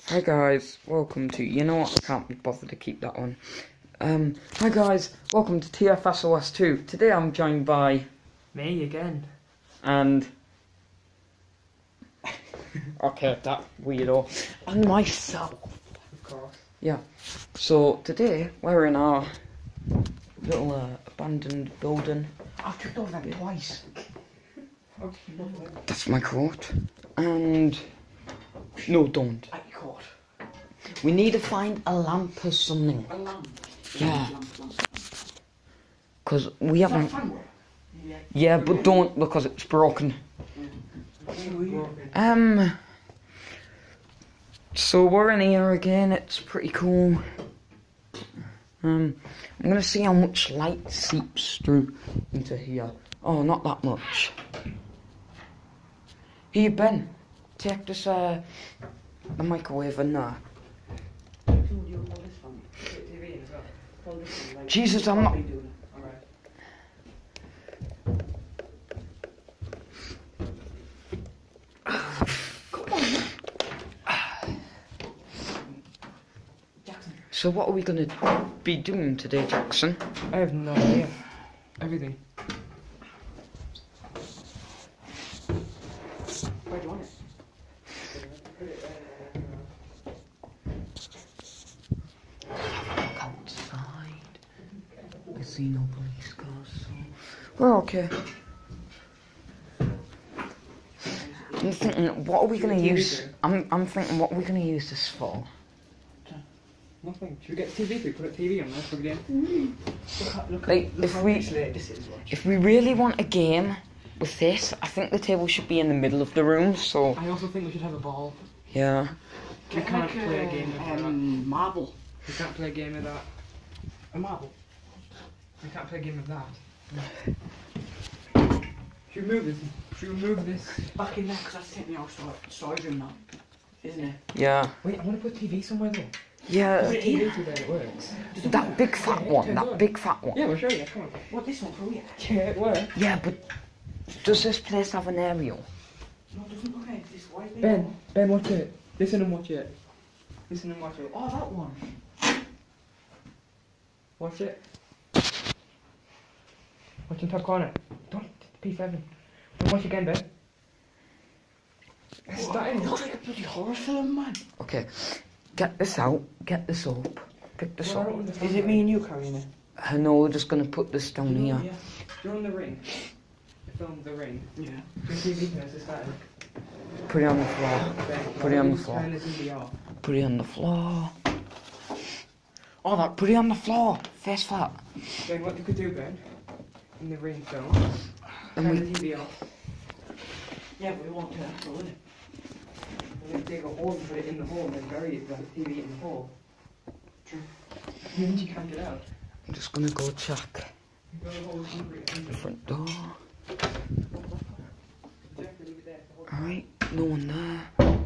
Hi guys, welcome to, you know what, I can't be bothered to keep that one. Hi guys, welcome to TFSOS 2. Today I'm joined by... Me again. And... okay, that weirdo. And myself. Of course. Yeah, so today we're in our little abandoned building. I've tripped over that twice. That's my coat. And... no, don't. At your court. We need to find a lamp or something. A lamp? Yeah. Because we haven't... Is that a fan? Yeah, but don't, because it's broken. So we're in here again, it's pretty cool. I'm gonna see how much light seeps through into here. Oh, not that much. Here, Ben, take this, the microwave and that. Jesus, I'm not... So what are we going to be doing today, Jackson? I have no idea. Everything. Where do you want it? Look outside. I see no police cars, so... we're okay. I'm thinking, what are we going to use... I'm thinking, what are we going to use this for? Nothing. Should we get TV? We put a TV on there, plug it in. Look Like, at if we really want a game with this, I think the table should be in the middle of the room, so... I also think we should have a ball. Yeah. We can't play a game of that. Marble. We can't play a game of that. A marble. We can't play a game of that. Should we move this? Should we move this? Back in there, because that's taking me out storage room now. Isn't it? Yeah. Wait, I want to put TV somewhere though. Yeah. Put a TV to there, it works. That big fat one, that big fat one. Yeah, we'll show you, come on. What, this one through here? Yeah, it works. Yeah, but does this place have an aerial? No, it doesn't look like this. Why is it? Ben, watch it. Listen and watch it. Listen and watch it. Oh, that one. Watch it. Watch in top corner. Don't, P7. Watch again, Ben. It's starting. It looks like a bloody horror film, man. Okay, get this out, get this up, pick this up. Is it me and you carrying it? No, we're just going to put this down here. Yeah. You're on the ring. You filmed the ring. Yeah. The TV can it's starting. Put it on the floor. Put it on the floor. Turn the TV off. Put it on the floor. Oh, that, put it on the floor. Face flat. Ben, what you could do, Ben, in the ring film, And turn we- the TV off. Yeah, but we won't turn it, will it? And then dig a hole and put it in the hole and then bury it, the TV in the hole. True. And you can't get out. I'm just going to go check You go the hole and the front door. leave it there. Alright, no one there.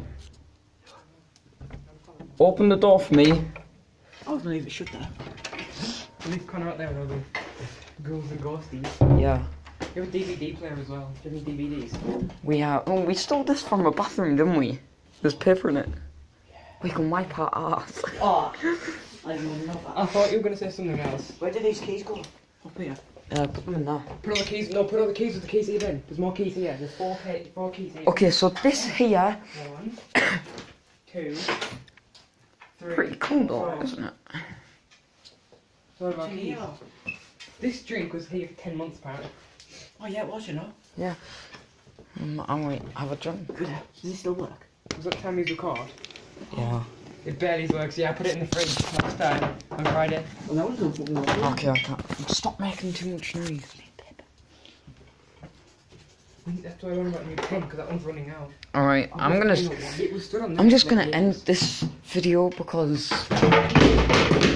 Open the door for me. I was gonna leave it shut there. Leave Connor out there with all the ghouls and ghosties. Yeah. You have a DVD player as well. Do you have any DVDs? We have... oh, we stole this from a bathroom, didn't we? There's paper in it. We can wipe our arse. Oh, I didn't even know that. I thought you were going to say something else. Where did these keys go? Up here. Put them in there. Put all the keys. No, put all the keys with the keys here then. There's more keys here. There's four keys here. Okay, so this here... 1, 2, 3. pretty cool though, 4. isn't it? What about It's in keys? here. This drink was here for 10 months apparently. Oh yeah, it was, you know. Yeah. I might have a drink. Good. Does it still work? Was that time we record? Yeah. It barely works. Yeah, I put it in the fridge last time on Friday. Well, that was no fucking work. Okay, I can't. Stop making too much noise. That's why I want about a new pen because that one's running out. Alright, It was stood on I'm there just for gonna years. end this video because